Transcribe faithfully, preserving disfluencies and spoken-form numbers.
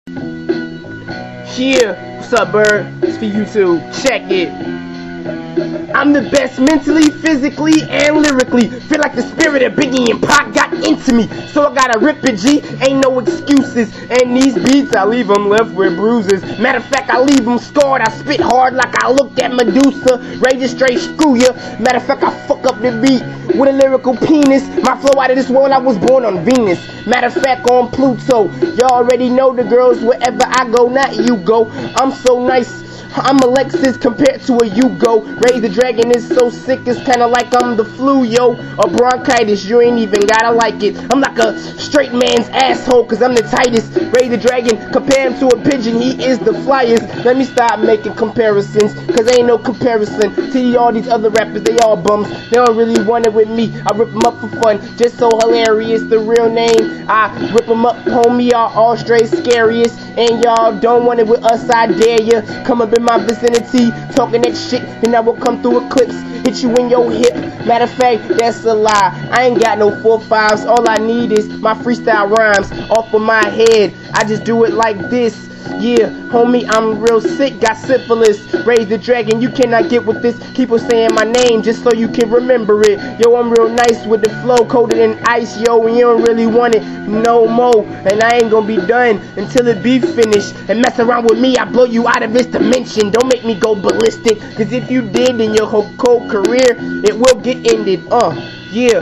Yeah, what's up, bird? It's for you too. Check it. I'm the best mentally, physically, and lyrically. Feel like the spirit of Biggie and Pac got into me, so I gotta rip it, G. Ain't no excuses. And these beats, I leave them left with bruises. Matter of fact, I leave them scarred. I spit hard like I looked at Medusa. Ready to straight screw ya. Matter of fact, I fuck up the beat with a lyrical penis. My flow out of this world, I was born on Venus. Matter of fact, on Pluto. Y'all already know the girls wherever I go, not you go. I'm so nice. I'm Alexis compared to a Yugo. Ray the Dragon is so sick, it's kinda like I'm the flu, yo. Or bronchitis, you ain't even gotta like it. I'm like a straight man's asshole, cause I'm the tightest. Ray the Dragon, compare him to a pigeon, he is the flyest. Let me stop making comparisons, cause ain't no comparison to all these other rappers, they all bums. They don't really want it with me, I rip them up for fun, just so hilarious. The real name, I rip them up, homie, y'all all straight scariest. And y'all don't want it with us, I dare ya. Come up in my vicinity, talking that shit, then I will come through eclipse, hit you in your hip. Matter of fact, that's a lie. I ain't got no four fives. All I need is my freestyle rhymes off of my head. I just do it like this. Yeah, homie, I'm real sick, got syphilis. Ray the Dragon, you cannot get with this. Keep on saying my name just so you can remember it. Yo, I'm real nice with the flow, coated in ice, yo, and you don't really want it no more. And I ain't gonna be done until it be finished. And mess around with me, I blow you out of this dimension. Don't make me go ballistic, cause if you did, then your whole cold career, it will get ended. Uh, yeah.